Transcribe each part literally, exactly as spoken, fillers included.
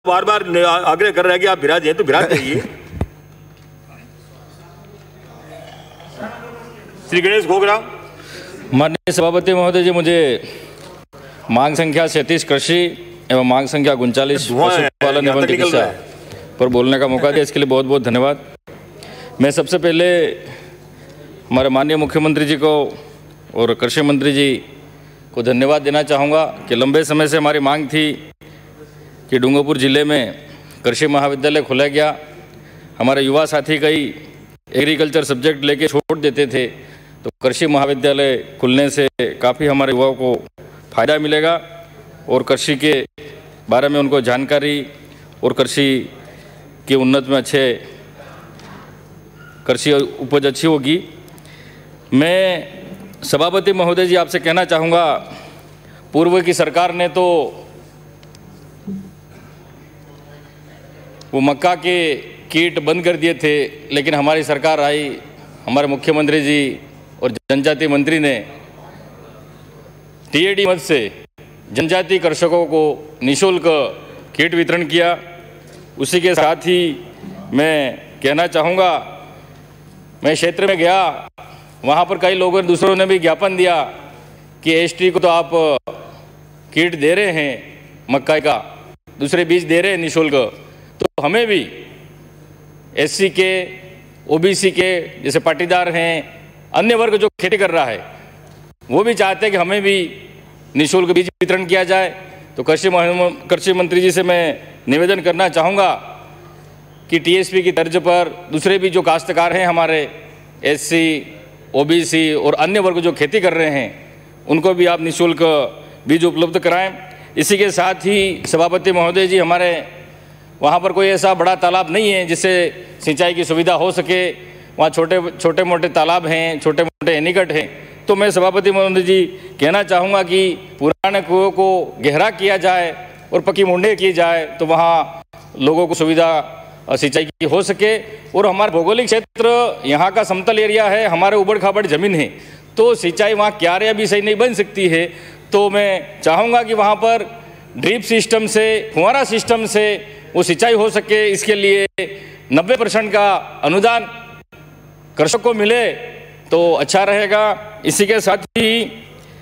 बार बार आग्रह कर रहा है कि आप विराज हैं तो विराज जाइए। श्री गणेश गोगरा। माननीय सभापति महोदय जी, मुझे मांग संख्या सैंतीस कृषि एवं मांग संख्या उनचालीस पशुपालन एवं चिकित्सा पर बोलने का मौका दिया, इसके लिए बहुत बहुत धन्यवाद। मैं सबसे पहले हमारे माननीय मुख्यमंत्री जी को और कृषि मंत्री जी को धन्यवाद देना चाहूँगा कि लंबे समय से हमारी मांग थी कि डूंगरपुर ज़िले में कृषि महाविद्यालय खोला गया। हमारे युवा साथी कई एग्रीकल्चर सब्जेक्ट लेके छोड़ देते थे, तो कृषि महाविद्यालय खुलने से काफ़ी हमारे युवाओं को फ़ायदा मिलेगा और कृषि के बारे में उनको जानकारी और कृषि की उन्नत में अच्छे कृषि उपज अच्छी होगी। मैं सभापति महोदय जी आपसे कहना चाहूँगा, पूर्व की सरकार ने तो वो मक्का के कीट बंद कर दिए थे, लेकिन हमारी सरकार आई, हमारे मुख्यमंत्री जी और जनजाति मंत्री ने टीएडी मद से जनजाति कृषकों को निःशुल्क कीट वितरण किया। उसी के साथ ही मैं कहना चाहूँगा, मैं क्षेत्र में गया, वहाँ पर कई लोगों ने दूसरों ने भी ज्ञापन दिया कि एसटी को तो आप कीट दे रहे हैं, मक्का का दूसरे बीज दे रहे हैं निःशुल्क, तो हमें भी एससी के, ओबीसी के जैसे पाटीदार हैं, अन्य वर्ग जो खेती कर रहा है वो भी चाहते हैं कि हमें भी निःशुल्क बीज वितरण किया जाए। तो कृषि कृषि मंत्री जी से मैं निवेदन करना चाहूँगा कि टीएसपी की तर्ज पर दूसरे भी जो काश्तकार हैं हमारे एससी, ओबीसी और अन्य वर्ग जो खेती कर रहे हैं, उनको भी आप निःशुल्क बीज उपलब्ध कराएं। इसी के साथ ही सभापति महोदय जी, हमारे वहाँ पर कोई ऐसा बड़ा तालाब नहीं है जिससे सिंचाई की सुविधा हो सके, वहाँ छोटे छोटे मोटे तालाब हैं, छोटे मोटे एनीकट हैं। तो मैं सभापति महोदय जी कहना चाहूँगा कि पुराने कुओं को गहरा किया जाए और पक्की मुंडे की जाए, तो वहाँ लोगों को सुविधा सिंचाई की हो सके। और हमारा भौगोलिक क्षेत्र यहाँ का समतल एरिया है, हमारे उबड़ खाबड़ ज़मीन है, तो सिंचाई वहाँ क्यारियाँ भी सही नहीं बन सकती है। तो मैं चाहूँगा कि वहाँ पर ड्रिप सिस्टम से, फुहारा सिस्टम से वो सिंचाई हो सके। इसके लिए नब्बे परसेंट का अनुदान कृषक को मिले तो अच्छा रहेगा। इसी के साथ ही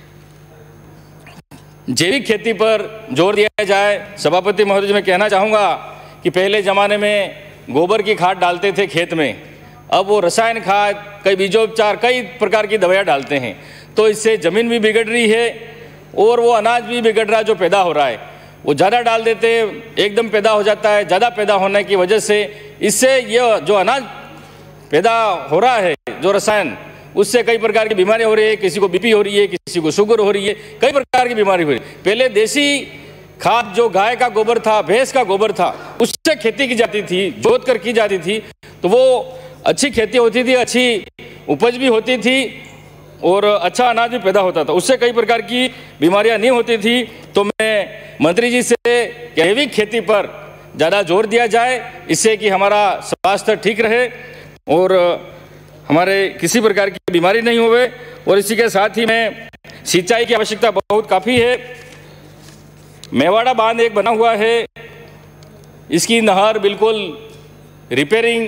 जैविक खेती पर जोर दिया जाए। सभापति महोदय जी, मैं कहना चाहूँगा कि पहले ज़माने में गोबर की खाद डालते थे खेत में, अब वो रसायन खाद, कई बीजोपचार, कई प्रकार की दवाइयाँ डालते हैं, तो इससे ज़मीन भी बिगड़ रही है और वो अनाज भी बिगड़ रहा है जो पैदा हो रहा है। वो ज़्यादा डाल देते, एकदम पैदा हो जाता है, ज़्यादा पैदा होने की वजह से इससे ये जो अनाज पैदा हो रहा है, जो रसायन, उससे कई प्रकार की बीमारी हो रही है। किसी को बीपी हो रही है, किसी को शुगर हो रही है, कई प्रकार की बीमारी हो रही है। पहले देसी खाद जो गाय का गोबर था, भैंस का गोबर था, उससे खेती की जाती थी, जोत कर की जाती थी, तो वो अच्छी खेती होती थी, अच्छी उपज भी होती थी और अच्छा अनाज भी पैदा होता था, उससे कई प्रकार की बीमारियां नहीं होती थी। तो मैं मंत्री जी से जैविक खेती पर ज़्यादा जोर दिया जाए, इससे कि हमारा स्वास्थ्य ठीक रहे और हमारे किसी प्रकार की बीमारी नहीं होवे। और इसी के साथ ही मैं सिंचाई की आवश्यकता बहुत काफ़ी है। मेवाड़ा बांध एक बना हुआ है, इसकी नहर बिल्कुल रिपेयरिंग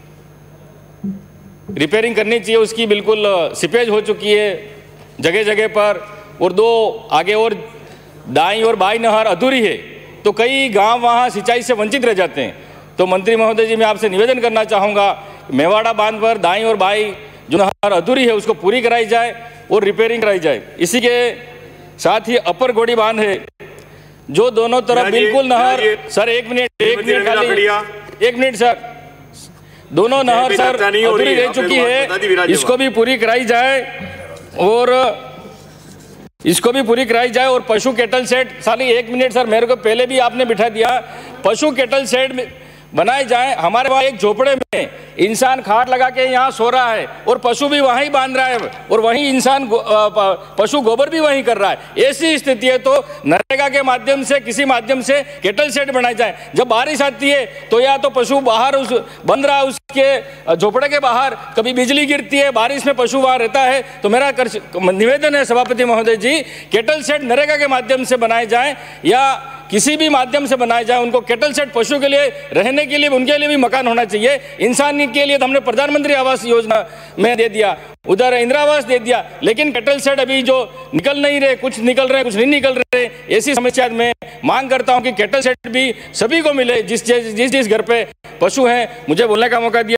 रिपेयरिंग करनी चाहिए, उसकी बिल्कुल सीपेज हो चुकी है जगह जगह पर, और दो आगे और दाईं और बाईं नहर अधूरी है, तो कई गांव वहां सिंचाई से वंचित रह जाते हैं। तो मंत्री महोदय जी, मैं आपसे निवेदन करना चाहूँगा, मेवाड़ा बांध पर दाईं और बाईं जो नहर अधूरी है उसको पूरी कराई जाए और रिपेयरिंग कराई जाए। इसी के साथ ही अपर गोड़ी बांध है, जो दोनों तरफ बिल्कुल नहर, सर एक मिनट एक मिनट खाली एक मिनट सर, दोनों नहर सर अधूरी रह चुकी है, इसको भी पूरी कराई जाए और इसको भी पूरी कराई जाए। और पशु केटल शेड, साली एक मिनट सर, मेरे को पहले भी आपने बिठा दिया, पशु केटल शेड बनाए जाए। हमारे वहाँ एक झोपड़े में इंसान खाट लगा के यहाँ सो रहा है और पशु भी वहीं बांध रहा है और वहीं इंसान गो, पशु गोबर भी वहीं कर रहा है। ऐसी स्थिति है तो नरेगा के माध्यम से, किसी माध्यम से केटल शेड बनाए जाए। जब बारिश आती है तो या तो पशु बाहर उस बंद रहा है उसके झोपड़े के बाहर, कभी बिजली गिरती है, बारिश में पशु वहाँ रहता है। तो मेरा निवेदन है सभापति महोदय जी, केटल शेड नरेगा के माध्यम से बनाए जाए या किसी भी माध्यम से बनाए जाए, उनको कैटल सेट पशु के लिए रहने के लिए उनके लिए भी मकान होना चाहिए। इंसान के लिए तो हमने प्रधानमंत्री आवास योजना में दे दिया, उधर इंदिरा आवास दे दिया, लेकिन कैटल सेट अभी जो निकल नहीं रहे, कुछ निकल रहे कुछ नहीं निकल रहे, ऐसी समस्या मैं मांग करता हूं कि कैटल सेट भी सभी को मिले, जिस जिस जिस घर पे पशु हैं। मुझे बोलने का मौका दिया।